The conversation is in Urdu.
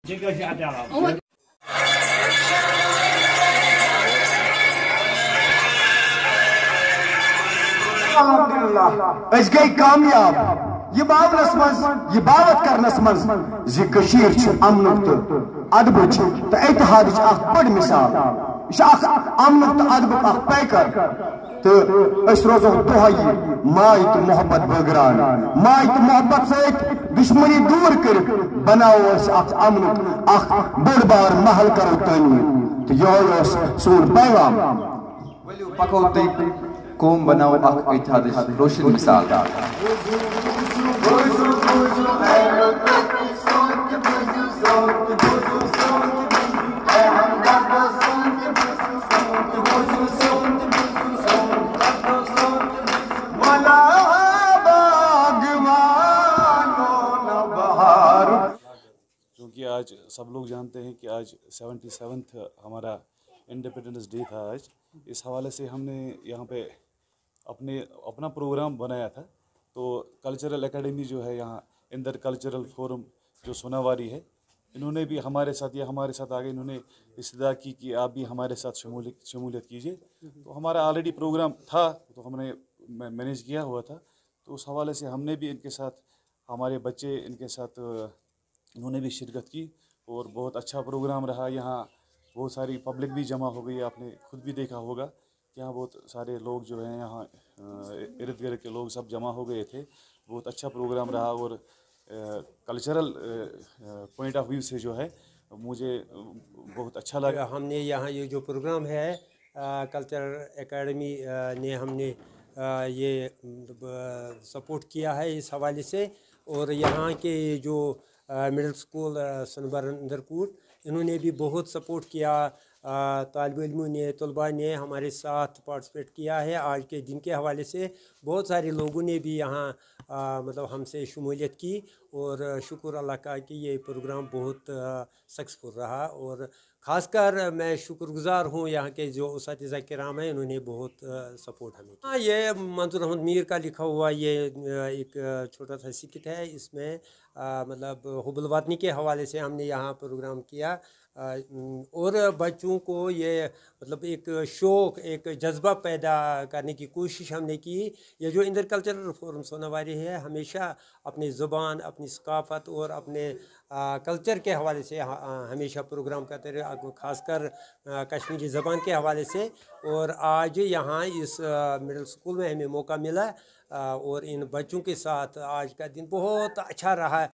اس گئی کامیاب یہ باونس مز یہ باوت کرنس مز زی کشیر چھ امنک تو ادبچ تو اتحادچ اخ بڑ مثال یہ اخ امنک تو ادبک اخ پیکر تو اس روزو دہائی مائی تو محبت بگران مائی تو محبت سیت دشمنی دور کر بناو اس اخ امنک اخ بڑ بار محل کرو تعمیر تو یہ سون پیغام ولیو پکو تی قوم بناو اخ اتحادچ روشن مثال چونکہ آج سب لوگ جانتے ہیں کہ آج 77 ہمارا انڈیپینڈنس ڈے تھا آج، اس حوالے سے ہم نے یہاں پہ اپنا پروگرام بنایا تھا۔ تو کلچرل اکیڈمی جو ہے یہاں اندر کلچرل فورم جو سوناواری ہے، انہوں نے بھی ہمارے ساتھ آگے انہوں نے استدعا کی کہ آپ بھی ہمارے ساتھ شمولیت کیجیے۔ تو ہمارا آلریڈی پروگرام تھا تو ہم نے مینیج کیا ہوا تھا، تو اس حوالے سے ہم نے بھی ان کے ساتھ ہمارے بچے ان کے ساتھ انہوں نے بھی شرکت کی اور بہت اچھا پروگرام رہا۔ یہاں بہت ساری پبلک بھی جمع ہو گئی، آپ نے خود بھی دیکھا ہوگا کہ یہاں بہت سارے لوگ جو ہیں یہاں ارد گرد کے لوگ سب جمع ہو گئے تھے۔ بہت اچھا پروگرام رہا اور کلچرل پوائنٹ آف ویو سے جو ہے مجھے بہت اچھا لگا۔ ہم نے یہاں یہ جو پروگرام ہے کلچرل اکیڈمی نے ہم نے یہ سپورٹ کیا ہے اس حوالے سے، اور یہاں کے جو مڈل اسکول سنبر اندرکوٹ انہوں نے بھی بہت سپورٹ کیا، طالب علموں نے طلباء نے ہمارے ساتھ پارٹیسپیٹ کیا ہے۔ آج کے دن کے حوالے سے بہت سارے لوگوں نے بھی یہاں مطلب ہم سے شمولیت کی، اور شکر اللہ کا کہ یہ پروگرام بہت سکسیسفل رہا، اور خاص کر میں شکر گزار ہوں یہاں کے جو اساتذہ کرام ہیں، انہوں نے بہت سپورٹ ہمیں کیا۔ یہ منظور احمد میر کا لکھا ہوا یہ ایک چھوٹا سا سکٹ ہے، اس میں مطلب حب الوطنی کے حوالے سے ہم نے یہاں پروگرام کیا، اور بچوں کو یہ مطلب ایک شوق ایک جذبہ پیدا کرنے کی کوشش ہم نے کی۔ یہ جو انڈر کلچرل فورم سوناواری ہے ہمیشہ اپنی زبان، اپنی ثقافت اور اپنے کلچر کے حوالے سے ہمیشہ پروگرام کرتے رہے، خاص کر کشمیری زبان کے حوالے سے۔ اور آج یہاں اس مڈل اسکول میں ہمیں موقع ملا، اور ان بچوں کے ساتھ آج کا دن بہت اچھا رہا۔